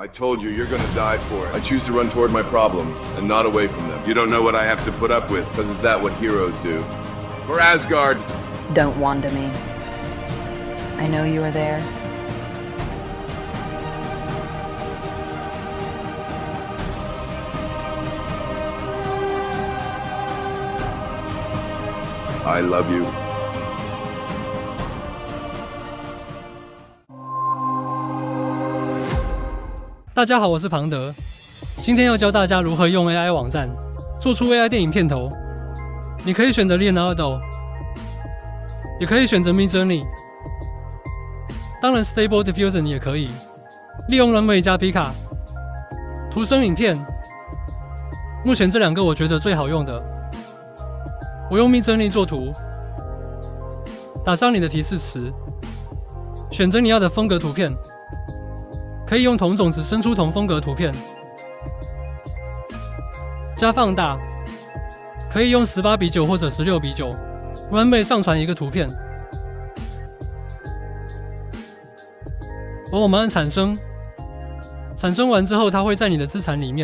I told you, you're gonna die for it. I choose to run toward my problems, and not away from them. You don't know what I have to put up with, because is that what heroes do? For Asgard! Don't wander me. I know you are there. I love you. 大家好，我是庞德，今天要教大家如何用 AI 网站做出 AI 电影片头。你可以选择 Leonardo， 也可以选择 Midjourney， 当然 Stable Diffusion 也可以。利用 Runway 加 Pika， 图生影片。目前这两个我觉得最好用的。我用 Midjourney 做图，打上你的提示词，选择你要的风格图片。可以用同种子生出同风格图片，加放大，可以用18:9或者16:9 ，Runway 上传一个图片，而我们按产生，产生完之后它会在你的资产里面，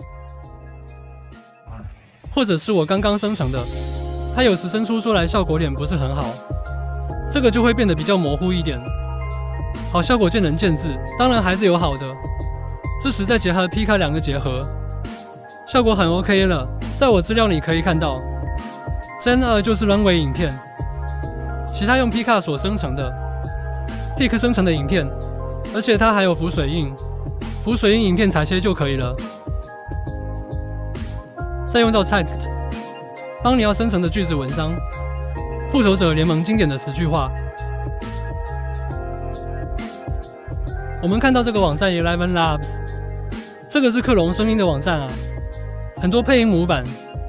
或者是我刚刚生成的，它有时生出来效果点不是很好，这个就会变得比较模糊一点。好效果见仁见智，当然还是有好的。这时再结合 Pika 两个结合，效果很 OK 了。在我资料里可以看到 ，Gen 2就是 Runway 影片，其他用 Pika 所生成的 Pika 生成的影片，而且它还有浮水印，浮水印影片裁切就可以了。再用到 Typed， 帮你要生成的句子文章，复仇者联盟经典的10句话。我们看到这个网站 Eleven Labs， 这个是克隆声音的网站啊，很多配音模板，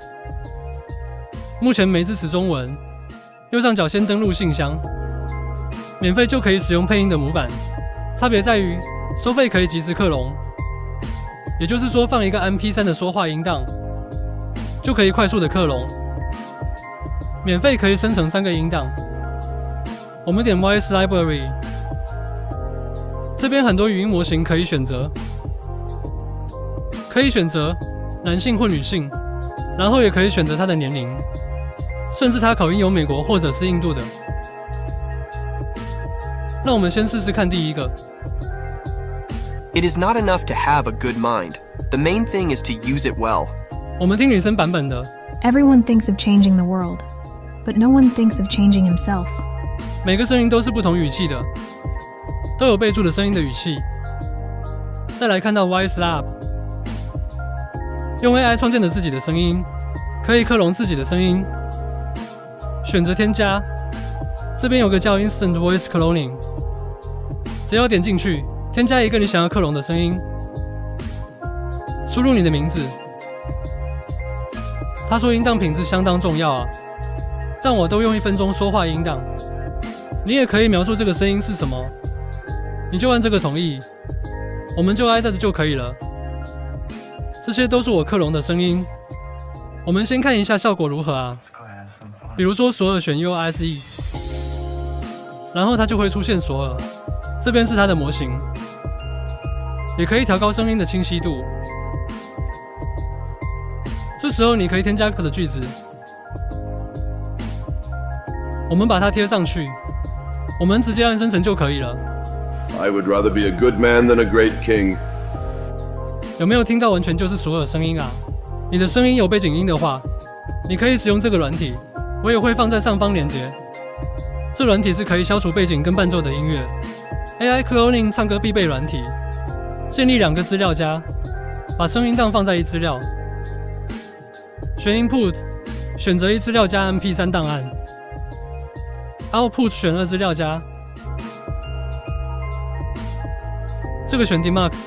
目前没支持中文。右上角先登录信箱，免费就可以使用配音的模板，差别在于收费可以即时克隆，也就是说放一个 MP3 的说话音档，就可以快速的克隆。免费可以生成3个音档，我们点 Voice Library。这边很多语音模型可以选择，可以选择男性或女性，然后也可以选择他的年龄，甚至他口音有美国或者是印度的。那我们先试试看第一个。 It is not enough to have a good mind. The main thing is to use it well. 我们听女生版本的。 Everyone thinks of changing the world, but no one thinks of changing himself. 每个声音都是不同语气的。都有备注的声音的语气。再来看到 Voice Lab， 用 AI 创建的自己的声音，可以克隆自己的声音。选择添加，这边有个叫 Instant Voice Cloning， 只要点进去，添加一个你想要克隆的声音，输入你的名字。他说音档品质相当重要啊，但我都用1分钟说话音档。你也可以描述这个声音是什么。你就按这个同意，我们就 add 就可以了。这些都是我克隆的声音，我们先看一下效果如何啊。比如说索尔选 USE， 然后它就会出现索尔，这边是它的模型，也可以调高声音的清晰度。这时候你可以添加的句子，我们把它贴上去，我们直接按生成就可以了。 I would rather be a good man than a great king. 有没有听到完全就是索尔声音啊？你的声音有背景音的话，你可以使用这个软体，我也会放在上方链接。这软体是可以消除背景跟伴奏的音乐。AI Cloning 唱歌必备软体。建立2个资料夹，把声音档放在1资料。选 Input， 选择1资料加 MP3 档案。Output 选2资料夹。这个选 Dmax，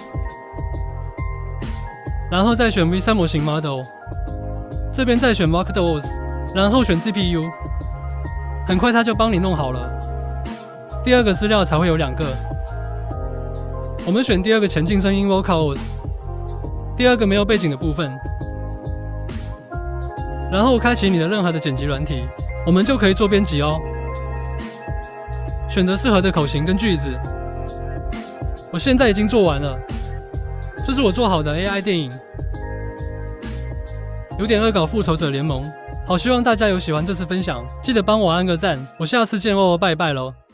然后再选 V3 模型 Model， 这边再选 Markdoors， 然后选 GPU， 很快它就帮你弄好了。第2个资料才会有2个，我们选第2个前进声音 Vocals， 第2个没有背景的部分，然后开启你的任何的剪辑软体，我们就可以做编辑哦。选择适合的口型跟句子。我现在已经做完了， 这是我做好的 AI 电影，有点恶搞复仇者联盟。好，希望大家有喜欢这次分享，记得帮我按个赞。我下次见哦，拜拜喽。